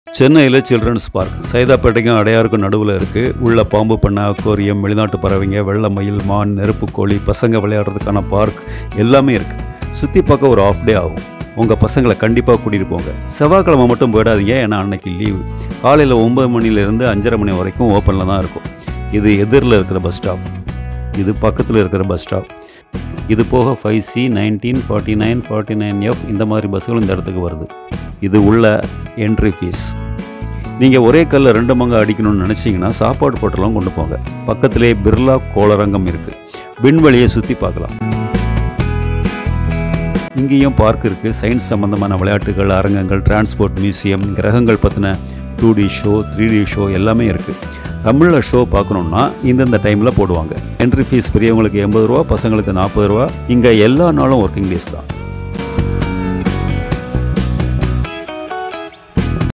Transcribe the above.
சென்னையில் children's park சைதாப்பேட்டைக்கும் அடையாருக்கும் நடுவில் இருக்குது. உள்ள பாம்பு பண்ணை, அக்வாரியம், வெளிநாட்டு பறவைங்க, வெள்ளை மயில், மான், நெருப்புக்கோழி, பசங்க விளையாடுறதுக்கான பார்க் எல்லாமே இருக்குது. சுற்றி பார்க்க ஒரு ஆஃப் டே ஆகும். உங்கள் பசங்களை கண்டிப்பாக கூட்டிகிட்டு போங்க. செவ்வாய்க்கிழமை மட்டும் போயிடாதீங்க, ஏன்னா அன்னைக்கு லீவு. காலையில் 9 மணிலேருந்து 5:30 மணி வரைக்கும் ஓப்பனில் தான் இருக்கும். இது எதிரில் இருக்கிற பஸ் ஸ்டாப், இது பக்கத்தில் இருக்கிற பஸ் ஸ்டாப். இது போக 5C, 19, 49, 49F இந்த மாதிரி பஸ்ஸுகள் இந்த இடத்துக்கு வருது. இது உள்ள என்ட்ரி ஃபீஸ். நீங்கள் ஒரே கல்லில் 2 மங்க அடிக்கணும்னு நினச்சிங்கன்னா சாப்பாடு போட்டெல்லாம் கொண்டு போங்க. பக்கத்திலே பிர்லா கோளரங்கம் இருக்குது. விண்வெளியை சுற்றி பார்க்கலாம். இங்கேயும் பார்க் இருக்குது. சயின்ஸ் சம்மந்தமான விளையாட்டுகள், அரங்கங்கள், டிரான்ஸ்போர்ட் மியூசியம், கிரகங்கள் பற்றின 2D ஷோ, 3D ஷோ எல்லாமே இருக்குது. தமிழில் ஷோ பார்க்கணுன்னா இந்தந்த டைமில் போடுவாங்க. என்ட்ரி ஃபீஸ் பெரியவங்களுக்கு 80 ரூபா, பசங்களுக்கு 40 ரூபா. இங்கே எல்லா நாளும் ஒர்க்கிங் டேஸ் தான்.